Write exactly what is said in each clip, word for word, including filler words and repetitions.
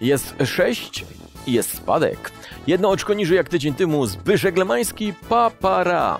Jest sześć i jest spadek. Jedno oczko niżej jak tydzień temu Zbyszek Lemański, Papara.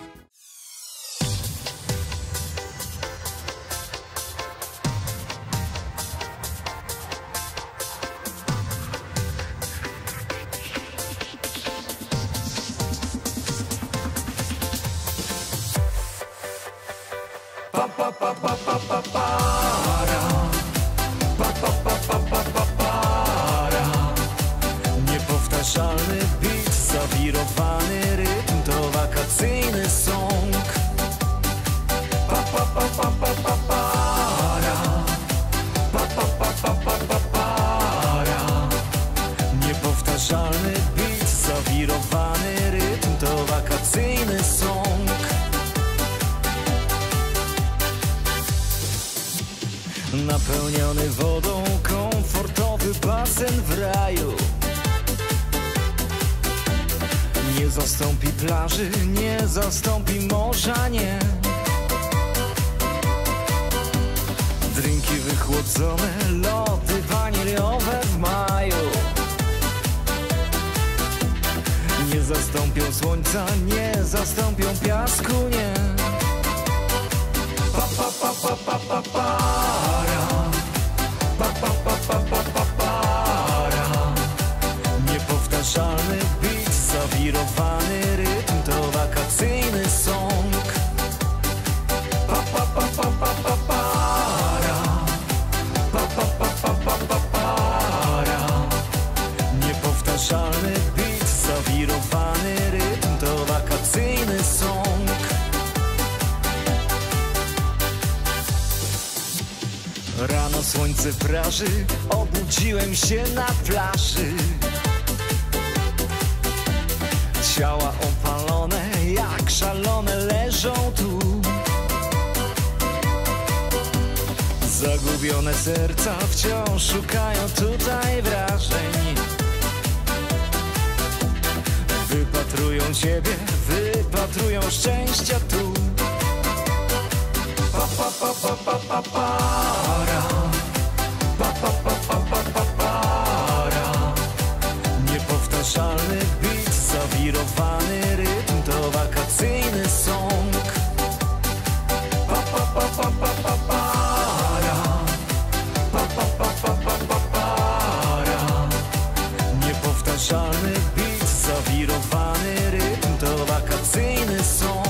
Niepowtarzalny beat, zawirowany rytm, to wakacyjny song. Pa, pa, pa, pa, pa, pa, para. Pa, pa, pa, pa, pa, pa, para. Niepowtarzalny beat, zawirowany rytm, to wakacyjny song. Napełniony wodą, komfortowy basen w raju. Nie zastąpi plaży, nie zastąpi morza, nie. Drinki wychłodzone, lody waniliowe w maju. Nie zastąpią słońca, nie zastąpią piasku, nie. Pa, pa, pa, pa, pa, pa, para. Pa, pa, pa, pa, pa, pa, para. Niepowtarzalny beat, zawirowany rytm, to wakacyjny song. Pa, pa, pa, pa, pa, pa, para. Pa, pa, pa, pa, pa, pa, para. Niepowtarzalny beat, zawirowany rytm, to wakacyjny song. Rano słońce praży, obudziłem się na plaży. Ciała opalone, jak szalone leżą tu. Zagubione serca wciąż szukają tutaj wrażeń. Wypatrują ciebie, wypatrują szczęścia tu. Pa, pa, pa, pa, pa, pa, para. Pa, pa, pa, pa, pa, pa, para. Niepowtarzalny beat, zawirowany rytm, to wakacyjny song. Pa, pa, pa, pa, pa, pa, para. Pa, pa, pa, pa, pa, pa, para. Niepowtarzalny beat, zawirowany rytm, to wakacyjny song.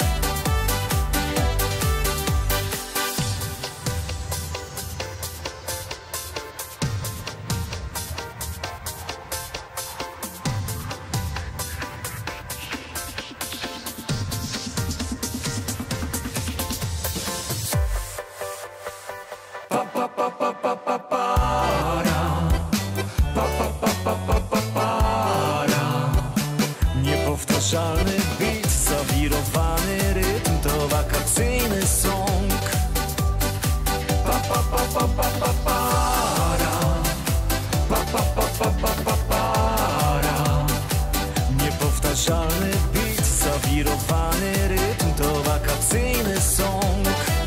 Niepowtarzalny beat, zawirowany rytm, to wakacyjny song. Pa, pa, pa, pa, pa, pa, para. Pa, pa, pa, pa, pa, pa, para. Niepowtarzalny beat, zawirowany rytm, to wakacyjny song.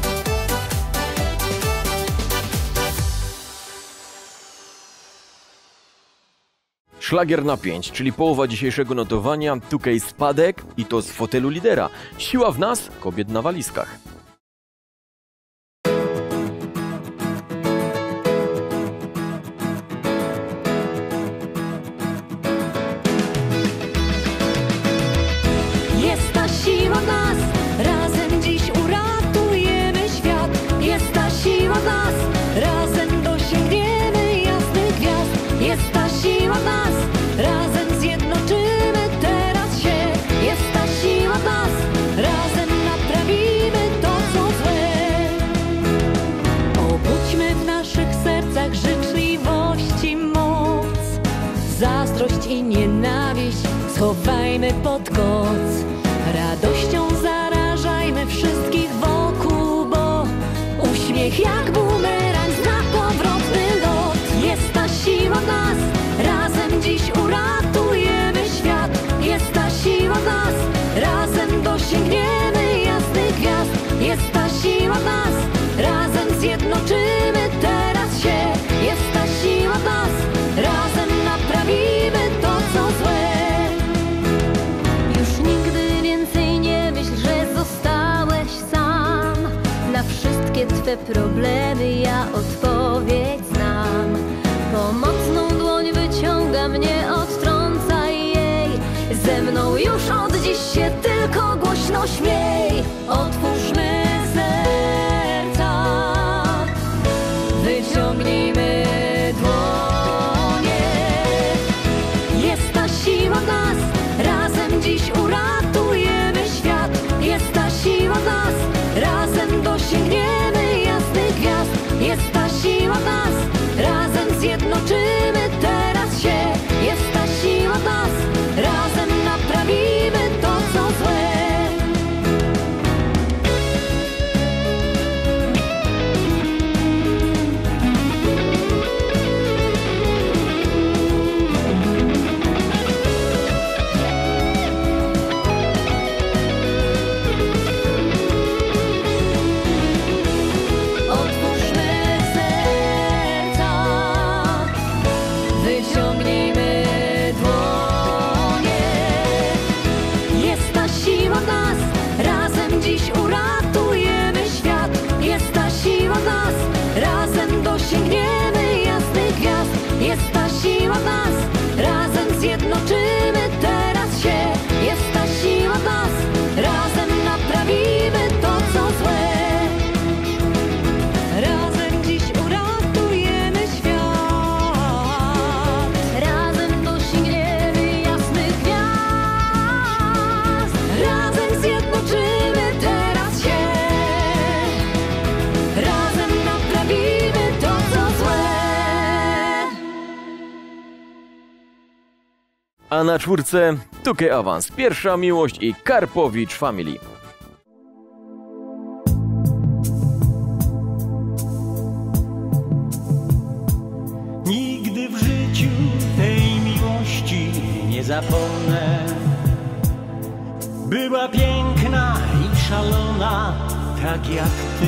Szlagier na pięć, czyli połowa dzisiejszego notowania, tukej spadek i to z fotelu lidera. Siła w nas, kobiet na walizkach. Jest ta siła w nas, razem dziś uratujemy świat. Jest ta siła w nas, razem dosięgniemy jasnych gwiazd. Jest ta siła w nas, razem zjednoczymy teraz się. Jest ta siła w nas, razem naprawimy to. swe problemy, ja odpowiedź znam. Pomocną dłoń wyciąga mnie, odtrącaj jej. Ze mną już od dziś się tylko głośno śmiej. Otwórzmy serca, wyciągnijmy dłonie. Jest ta siła w nas, razem dziś uratujemy świat. Jest ta siła w nas, razem dosięgniemy jasnych gwiazd. Jest ta siła w nas, razem zjednoczymy teraz się. Jest ta siła w nas, razem naprawimy to, co złe. Jest ta siła w nas, razem zjednoczymy teraz się. Jest ta siła w nas, razem naprawimy to, co złe. Razem dziś uratujemy świat. Razem dosięgniemy jasnych gwiazd. Razem zjednoczymy teraz się. Razem naprawimy to, co złe. A na czwórce Tukej Awans, Pierwsza Miłość i Karpowicz Family. Nigdy w życiu tej miłości nie zapomnę. Była piękna i szalona, tak jak ty.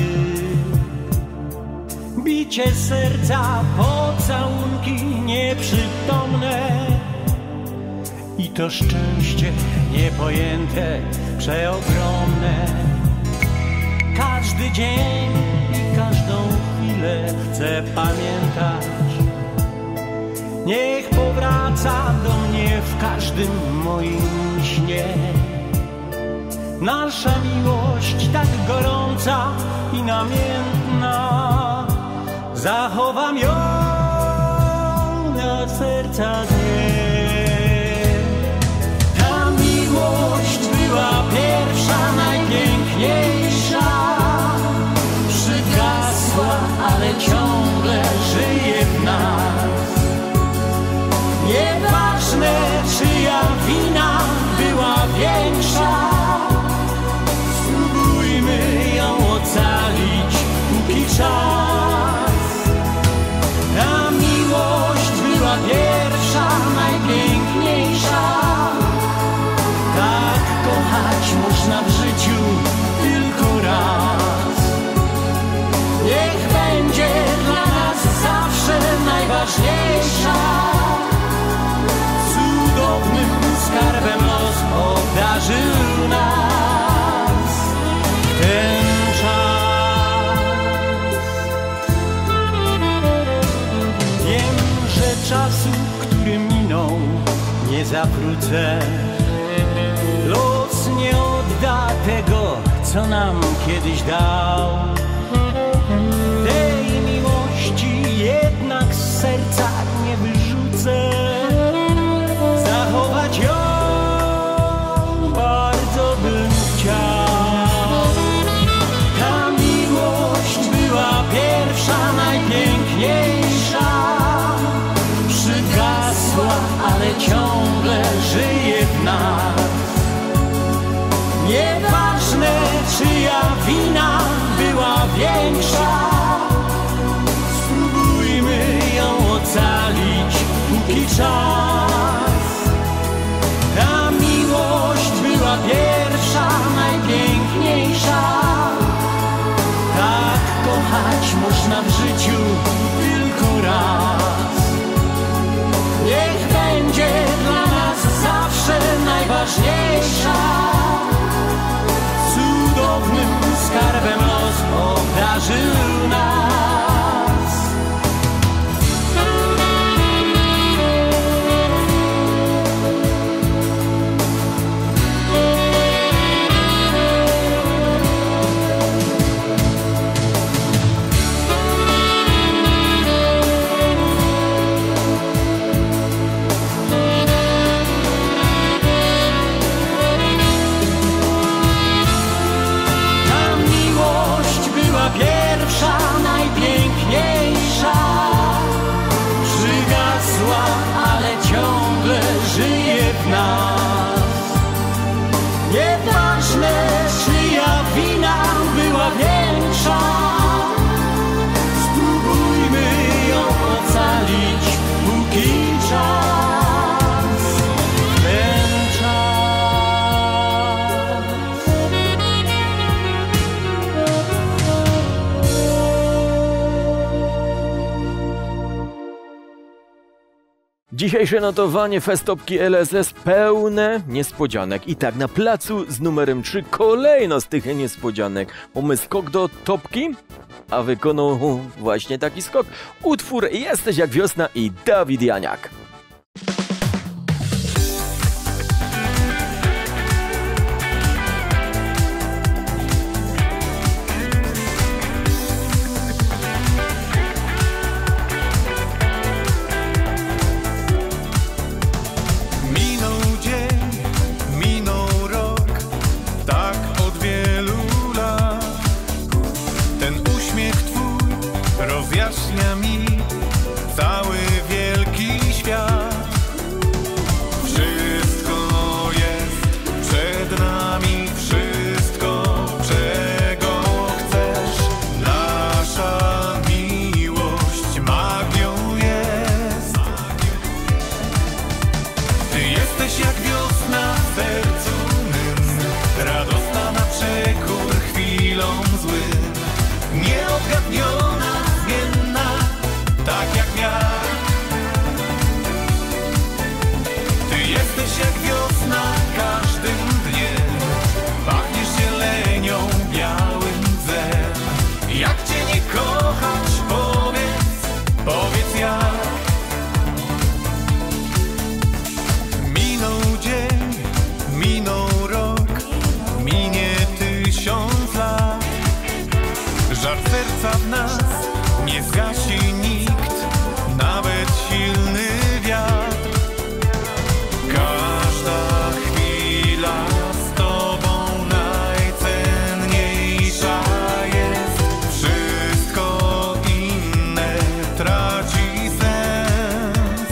Bicie serca, pocałunki nieprzytomne. I to szczęście niepojęte, przeogromne. Każdy dzień i każdą chwilę chcę pamiętać. Niech powraca do mnie w każdym moim śnie. Nasza miłość tak gorąca i namiętna, zachowam ją na serca dnie. Ta miłość była pierwsza, najpiękniejsza. Przygasła, ale ciągle żyje w nas. Nieważne, czyja wina była większa, spróbujmy ją ocalić, póki czas. Ta miłość była pierwsza, najpiękniejsza. Tak kochać można w życiu tylko raz. Niech będzie dla nas zawsze najważniejsza. Cudownym skarbem los obdarzył nas w ten czas. Wiem, że czasu, który minął, nie zawrócę. Los nie odda tego, co nam kiedyś dał. Tej miłości jednak z serca nie wyrzucę. Zachować ją bardzo bym chciał. Ta miłość była pierwsza, najpiękniejsza. Przygasła, ale ciągle żyje w nas. Nieważne, czyja wina była większa, spróbujmy ją ocalić, póki czas. Ta miłość była pierwsza, najpiękniejsza. Tak kochać można w życiu tylko raz. Niech będzie dla nas zawsze najważniejsza. Cudownym skarbem los obdarzył Dzisiejsze notowanie Festopki L S S pełne niespodzianek. I tak na placu z numerem trzy kolejno z tych niespodzianek. Mamy skok do topki, a wykonał właśnie taki skok utwór Jesteś jak wiosna i Dawid Janiak. Rozjaśnia mi cały wielki świat. Wszystko jest przed nami, wszystko, czego chcesz. Nasza miłość magią jest. Ty jesteś jak wiosna w sercu mym, radosna na przekór chwilom złym, nieodgadniona, tak jak wiatr. Ty jesteś jak wiosna każdym dniem, pachniesz zielenią, białym drzewem. Jak cię nie kochać, powiedz, powiedz jak. Minął dzień, minął rok, minie tysiąc lat. Żar serca w nas nie zgasi nikt, nawet silny wiatr. Każda chwila z tobą najcenniejsza jest. Wszystko inne traci sens.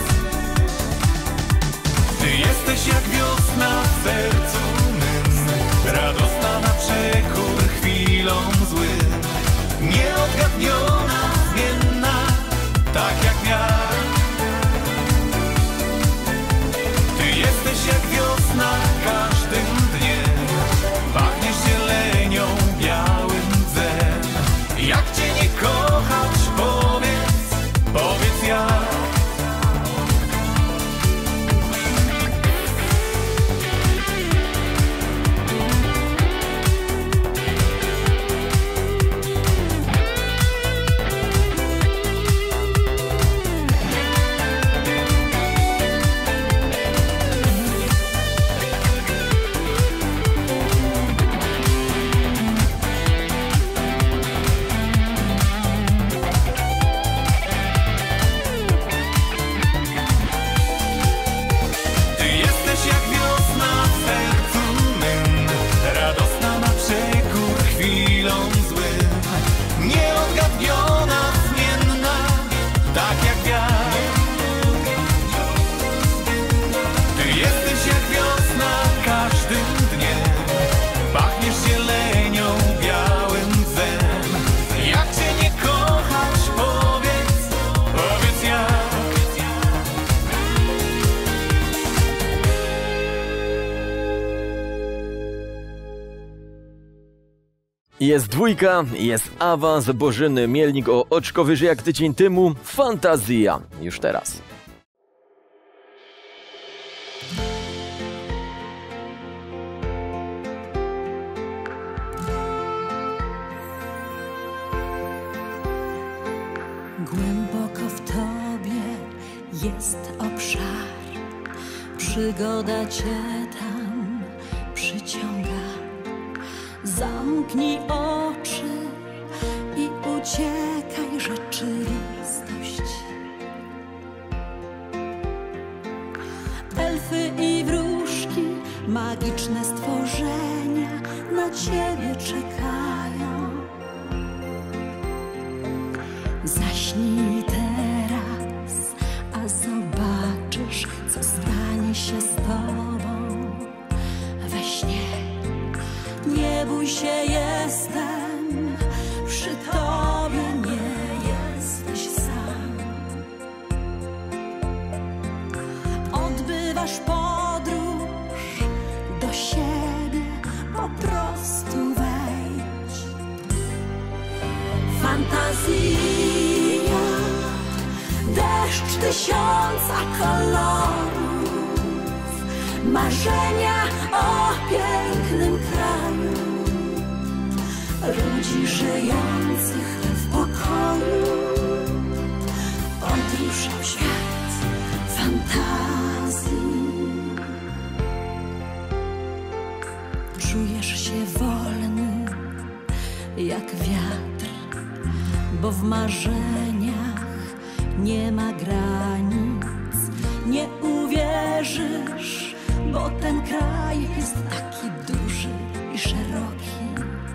Ty jesteś jak wiosna w sercu mym, radosna na przekór chwilom złym, nieodgadniona, zmienna, tak jak wiatr. Ty jesteś jak wiosna każdym dniem, pachniesz zielenią, białym drzewem. Jak cię nie kochać, powiedz, powiedz jak. Jest dwójka, jest awans, Bożyny Mielnik o oczko wyżej jak tydzień temu. Fantazja już teraz. Głęboko w tobie jest obszar, przygoda cię tam przyciąga. Zamknij oczy i uciekaj, rzeczywistość. Elfy i wróżki, magiczne stworzenia na ciebie czekają. Zaśnij teraz, a zobaczysz, co stanie się z tobą we śnie. Nie bój się, jestem przy tobie, nie jesteś sam. Odbywasz podróż do siebie, po prostu wejdź. Fantazja tysiąca kolorów, marzenia o pięknym kraju, ludzi żyjących w pokoju, podróż w świat fantazji. Czujesz się wolny jak wiatr, bo w marzeniach nie ma granic. Nie uwierzysz, bo ten kraj jest taki duży i szeroki.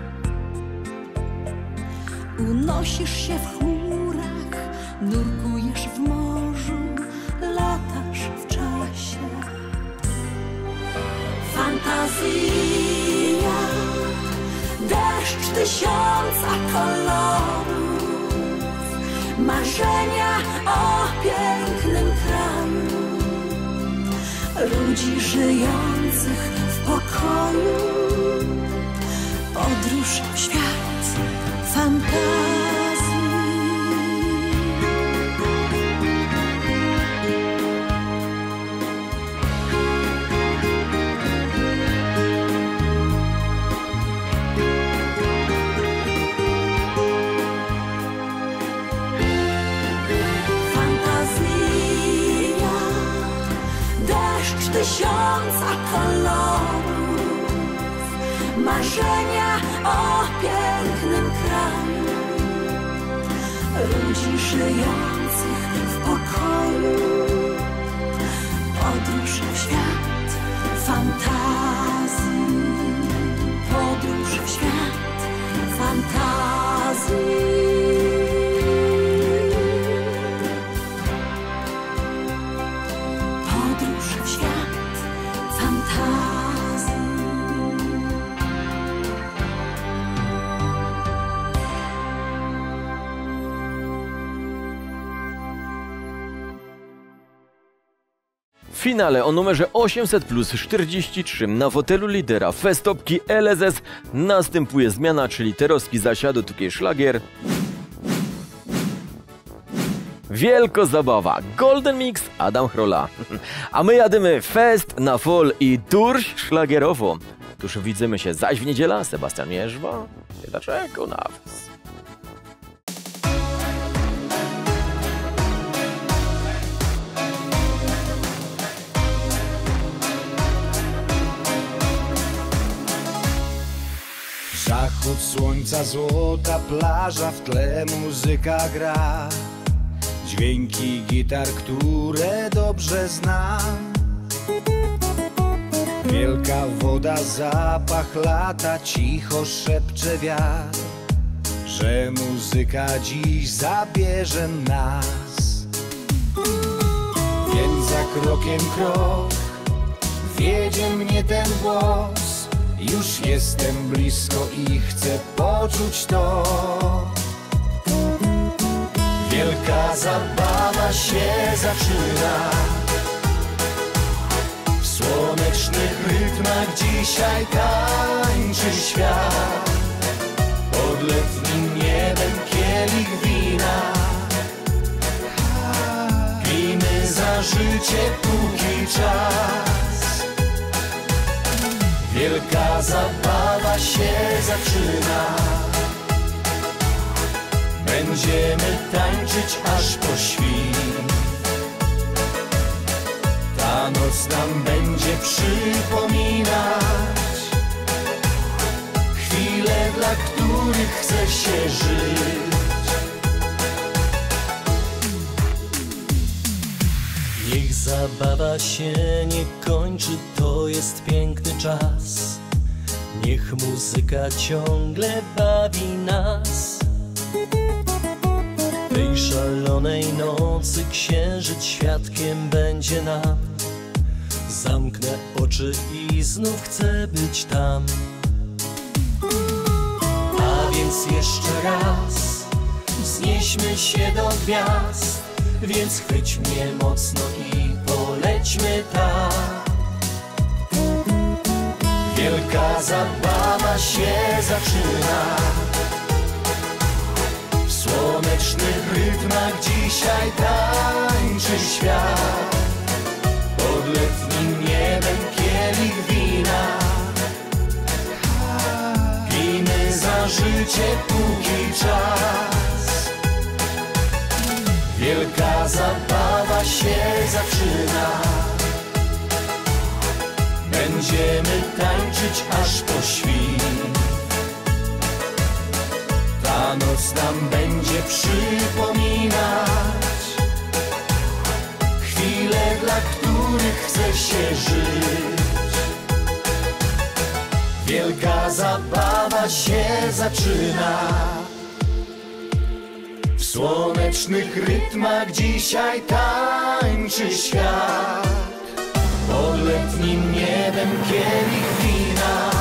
Unosisz się w chmurach, nurkujesz w morzu, latasz w czasie. Fantazja, deszcz tysiąca kolorów, marzenia o pięknym kraju, ludzi żyjących w pokoju, podróż w świat fantazji. Tysiąca kolorów, marzenia o pięknym kraju, ludzi żyjących w pokoju, podróż w świat fantazji, podróż w świat fantazji. W finale o numerze osiemset plus czterdzieści trzy na fotelu lidera Festopki L S S następuje zmiana, czyli Terowski zasiadu tukiej szlagier. Wielko zabawa, Golden Mix, Adam Chrola. A my jadymy fest na fol i turś szlagierowo. Tuż widzimy się zaś w niedzielę, Sebastian Mierzwa. Dlaczego na was? Zachód słońca, złota plaża, w tle muzyka gra. Dźwięki gitar, które dobrze znam. Wielka woda, zapach lata, cicho szepcze wiatr, że muzyka dziś zabierze nas. Więc za krokiem krok wiedzie mnie ten głos. Już jestem blisko i chcę poczuć to. Wielka zabawa się zaczyna. W słonecznych rytmach dzisiaj tańczy świat. Pod letnim niebem kielich wina. Pijmy za życie, póki czas. Wielka zabawa się zaczyna. Będziemy tańczyć aż po świt. Ta noc nam będzie przypominać chwile, dla których chce się żyć. Niech zabawa się nie kończy, to jest piękny czas. Niech muzyka ciągle bawi nas. Tej szalonej nocy księżyc świadkiem będzie nam. Zamknę oczy i znów chcę być tam. A więc jeszcze raz wznieśmy się do gwiazd. Więc chwyć mnie mocno i polećmy tam. Wielka zabawa się zaczyna. W słonecznych rytmach dzisiaj tańczy tańczy świat. Pod letnim niebem kielich wina, pijmy za życie póki czas. Wielka zabawa się zaczyna, będziemy tańczyć aż po świt. Ta noc nam będzie przypominać chwile, dla których chce się żyć. Wielka zabawa się zaczyna. W słonecznych rytmach dzisiaj tańczy świat. Pod letnim niebem kielich wina,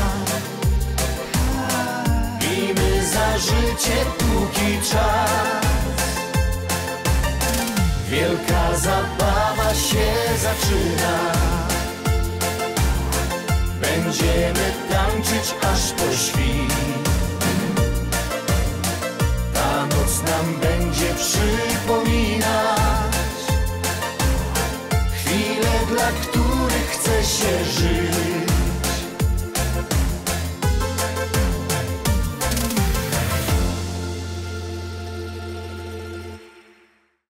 pijmy za życie póki czas. Wielka zabawa się zaczyna, będziemy tańczyć aż po świt. Ta noc nam będzie przypominać chwile, dla których chce się żyć.